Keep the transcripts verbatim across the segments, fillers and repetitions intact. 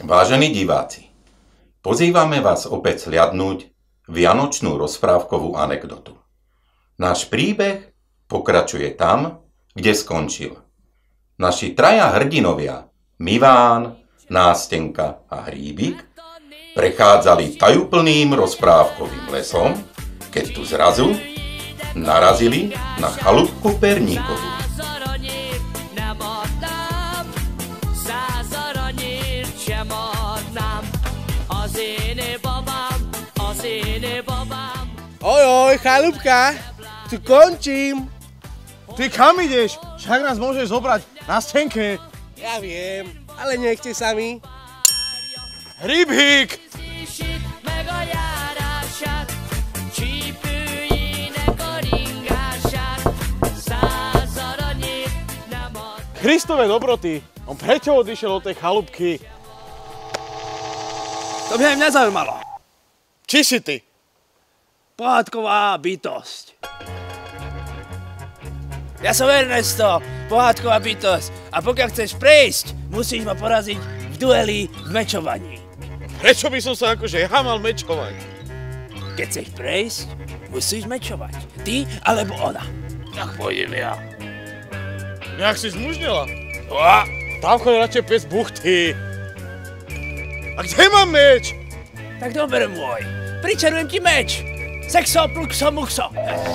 Vážení diváci, pozývame vás opäť sliadnúť vianočnú rozprávkovú anekdotu. Náš príbeh pokračuje tam, kde skončil. Naši traja hrdinovia, Miván, Nástenka a Hríbik, prechádzali tajúplným rozprávkovým lesom, keď tu zrazu narazili na chalúbku Perníkovú. Ojoj, chalúbka, tu končím. Ty kam ideš? Však nás môžeš zobrať na stenke. Ja viem, ale nechte sami. Hríbik! Kristove dobroty, on prečo odišiel od tej chalúbky? To by aj mňa zaujímalo. Či si ty? Pohádková bytosť. Ja som Ernesto, pohádková bytosť. A pokiaľ chceš prejsť, musíš ma poraziť v dueli v mečovaní. Prečo by som sa akože ja mal mečovať? Keď chceš prejsť, musíš mečovať. Ty alebo ona. Tak pôjdem ja. Jak si zmužnila? Oa. Tam chodí radšej pes buchty. A kde mám meč? Tak dober môj. Pričarujem ti meč. Sexo, plukso, muxo.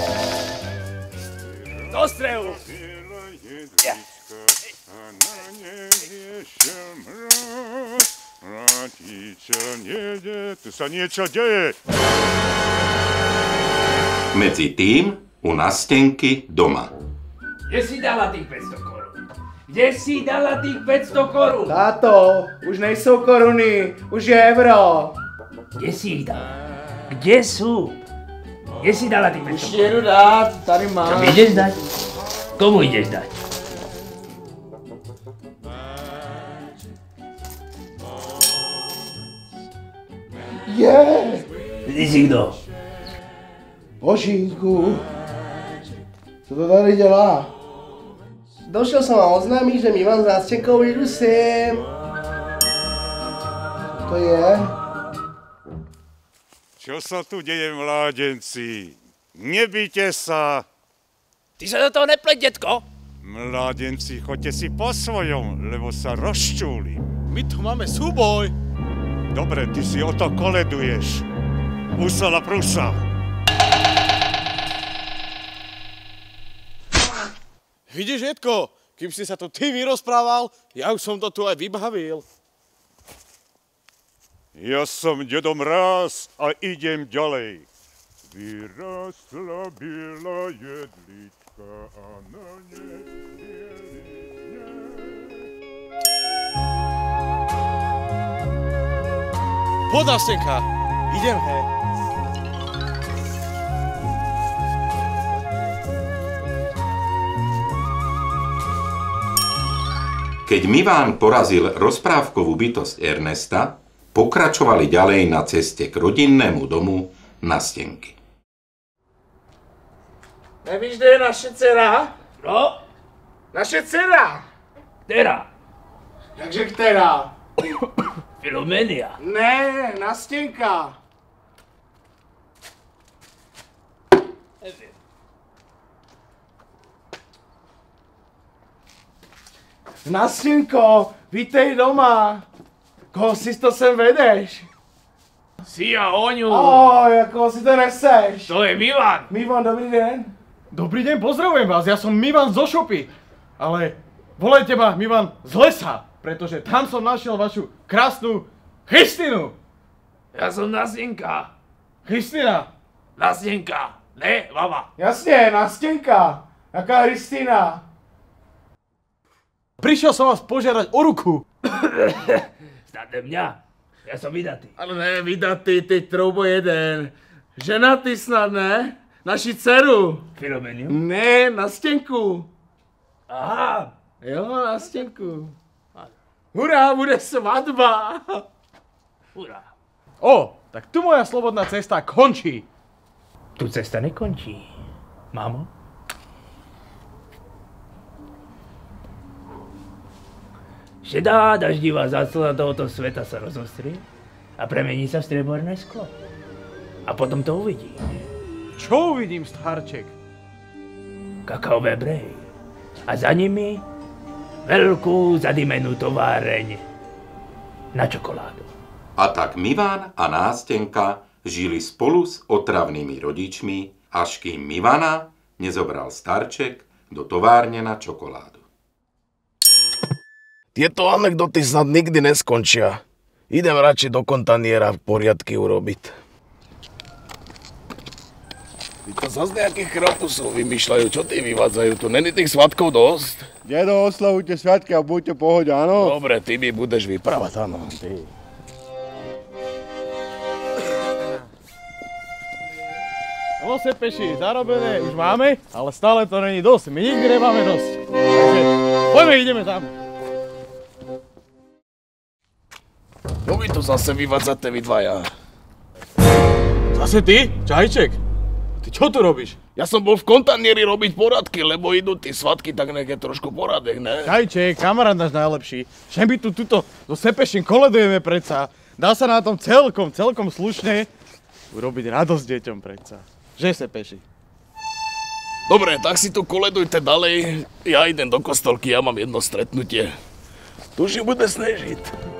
Do strehu. Ja. Tu sa niečo deje. Medzi tým u Nástenky doma. Kde si dala tých päťsto korún? Kde si dala tých päťsto korún? Táto, už nejsou koruny, už je euro. Kde si ich dala? Kde sú? Kde si dala tých päťsto korún? Už jedu dát, tady máš. Čo mi ideš dať? Komu ideš dať? Je! Ty si kdo? Božínku, co to tady dělá? Došel jsem vám oznámit, že Mivan s Nástenkou jdu sem. Co to je? Čo sa tu deje, mládenci? Nebíte sa. Ty sa do toho nepleť, detko. Mládenci, choďte si po svojom, lebo sa rozčúli. My tu máme súboj. Dobre, ty si o to koleduješ. Musela prusa. Vidíš, Jedko, kým si sa tu ty vyrozprával, ja už som to tu aj vybavil. Ja som Dedo Mráz a idem ďalej. Vyrastla biela jedlička a na nej bielý sneh. Poď, Nástenka, idem, hej. Keď Miván porazil rozprávkovú bytosť Ernesta, pokračovali ďalej na ceste k rodinnému domu Nástenky. Nevíš, kde je naše dcera? No, Naše dcera! která? Jakže která? Filomenia. Ne, Nástenka. Nevím. Nástenko, vítej doma. Koho si to sem vedeš? Si a Oňu. Ahoj, koho si to neseš? To je Mivan. Mivan, dobrý den. Dobrý deň, pozdravujem vás, ja som Mivan zo šopy. Ale volajte ma Mivan z lesa, pretože tam som našiel vašu krásnu Kristinu. Ja som Nástenka. Kristina. Nástenka. Ne, mama. Jasně, Nástenka. Jaká Kristina? Prišiel som vás požiadať o ruku. Znáte mňa? Ja som vydatý. Ale ne, vydatý, ty troubo jeden. Ženatý snad, ne? Naši dceru. Filomeniu? Ne, Nástenku. Aha. Jo, Nástenku. Hurá, bude svatba. Hurá. O, tak tu moja slobodná cesta končí. Tu cesta nekončí. Mamo? Šedá daždivá záclona tohoto sveta sa rozostrie a premení sa v strieborné sklo. A potom to uvidíš. Čo uvidím, starček? Kakaové brehy. A za nimi veľkú zadimenú továreň na čokoládu. A tak Mivan a Nástenka žili spolu s otravnými rodičmi, až kým Mivana nezobral starček do továrne na čokoládu. Tieto anekdoty snad nikdy neskončia. Idem radšej do kontaniera poriadky urobiť. Ty to zase nejakých kratusov vymýšľajú, čo ty vyvádzajú? Tu není tých svatkov dosť? Dedo, oslavujte sviatky a buďte v pohode, áno? Dobre, ty mi budeš vyprávať, áno. Ty. No se peši, zarobené už máme, ale stále to není dosť. My nikdy nemáme dosť. Takže poďme, ideme tam. Čo vy to zase vyvádzate vy dvaja? Zase ty? Čajček? Ty čo tu robíš? Ja som bol v kontanieri robiť poradky, lebo idú tí svatky, tak nech je trošku poradek, ne? Čajček, kamarát náš najlepší. Že my tu tuto so Sepeším koledujeme predsa. Dá sa na tom celkom, celkom slušne urobiť radosť deťom predsa. Že Sepeši? Dobre, tak si tu koledujte ďalej. Ja idem do kostolky, ja mám jedno stretnutie. Tuži bude snežiť.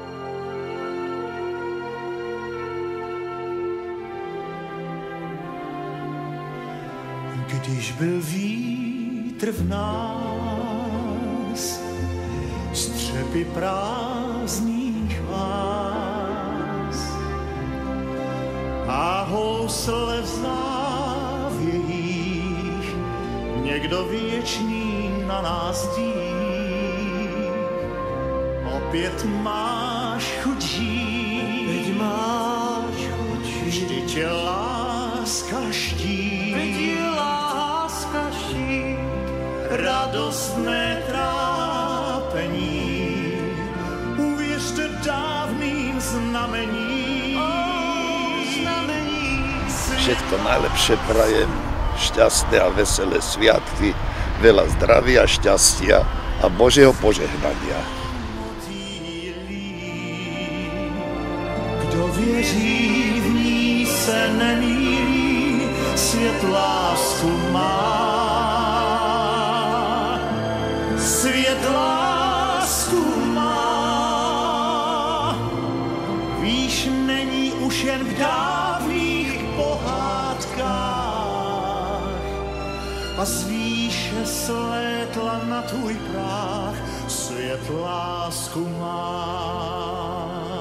Když byl vítr v nás, střepy prázdných vás a housle v závějích, někdo věčný na nás dí. Opět máš chuť žít, teď máš chuť žít, vždyť je láska štít, radostné trápení, uvěřte dávným znamení. Všetko najlepšie prajem, šťastné a veselé sviatky, veľa zdravia, šťastia a Božieho požehnania. Kdo věří v ní se nemýlí, svět lásku má. Svět lásku má, víš, není už jen v dávných pohádkách a z výše slétla na tvůj práh, svět lásku má.